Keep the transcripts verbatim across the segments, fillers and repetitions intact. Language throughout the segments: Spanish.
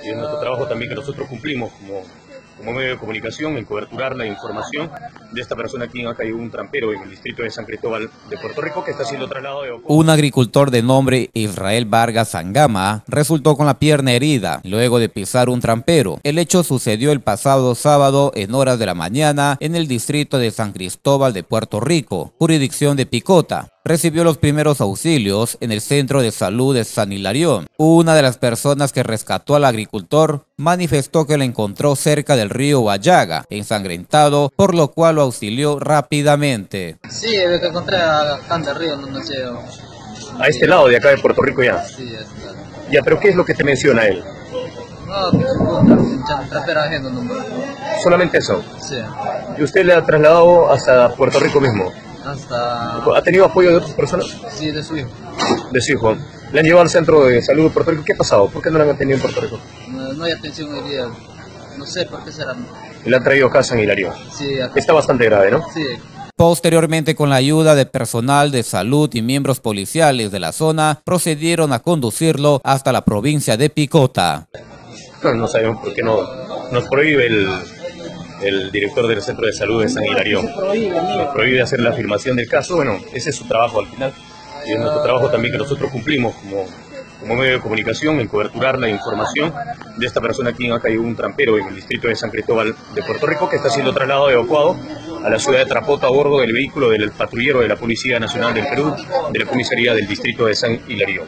Y es nuestro trabajo también que nosotros cumplimos como, como medio de comunicación en coberturar la información de esta persona a quien ha caído un trampero en el distrito de San Cristóbal de Puerto Rico, que está siendo trasladado de Ocoa. Un agricultor de nombre Israel Vargas Sangama resultó con la pierna herida luego de pisar un trampero. El hecho sucedió el pasado sábado en horas de la mañana en el distrito de San Cristóbal de Puerto Rico, jurisdicción de Picota. Recibió los primeros auxilios en el Centro de Salud de San Hilarión. Una de las personas que rescató al agricultor manifestó que lo encontró cerca del río Guayaga, ensangrentado, por lo cual lo auxilió rápidamente. Sí, que encontré acá en el río, no, no sé. A este lado de acá de Puerto Rico ya. Sí, ya está. Ya, pero ¿qué es lo que te menciona él? No, que su puta, trapero ajeno, no. Solamente eso. Sí, ¿Y usted le ha trasladado hasta Puerto Rico mismo? hasta... ¿Ha tenido apoyo de otras personas? Sí, de su hijo. De su hijo. ¿Le han llevado al centro de salud de Puerto Rico? ¿Qué ha pasado? ¿Por qué no lo han atendido en Puerto Rico? No, no hay atención hoy día. No sé por qué será. Le han traído acá a San Hilario. Sí, acá. Está bastante grave, ¿no? Sí. Posteriormente, con la ayuda de personal de salud y miembros policiales de la zona, procedieron a conducirlo hasta la provincia de Picota. No sabemos por qué no nos prohíbe el, el director del Centro de Salud de San Hilario. Nos prohíbe hacer la afirmación del caso. Bueno, ese es su trabajo al final. Y es nuestro trabajo también que nosotros cumplimos como, como medio de comunicación en coberturar la información de esta persona a quien ha caído un trampero en el distrito de San Cristóbal de Puerto Rico, que está siendo trasladado evacuado a la ciudad de Trapota a bordo del vehículo del patrullero de la Policía Nacional del Perú, de la comisaría del distrito de San Hilario.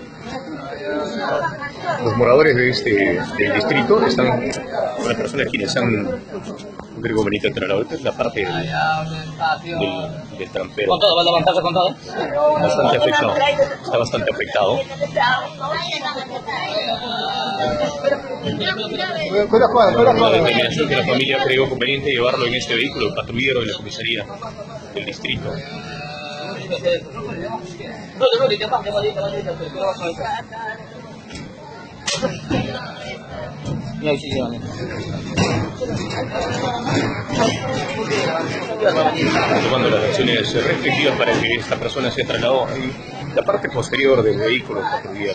Los moradores de este, del distrito están, las personas quienes han Grego Benito trasladado, esta es la parte del, del, del trampero. ¿Con todo? ¿Va a levantarse con todo? Bastante afectado, está bastante afectado. La determinación que la familia creyó conveniente llevarlo en este vehículo, el patrullero de la comisaría del distrito. Tomando las acciones restrictivas para que esta persona sea trasladada en la parte posterior del vehículo patrullero.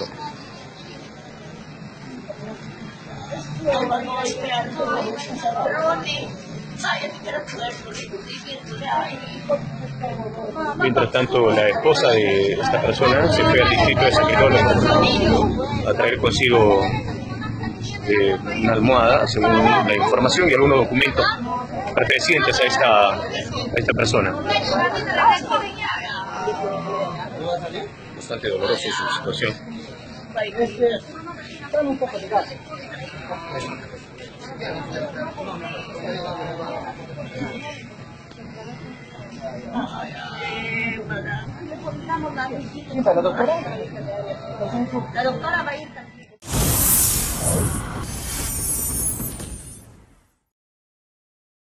Mientras tanto, la esposa de esta persona se fue al distrito de San Cristóbal a traer consigo eh, una almohada, según la información, y algunos documentos pertenecientes a esta, a esta persona. Bastante dolorosa su situación. Un poco de gas. ¿La doctora? La doctora va a ir.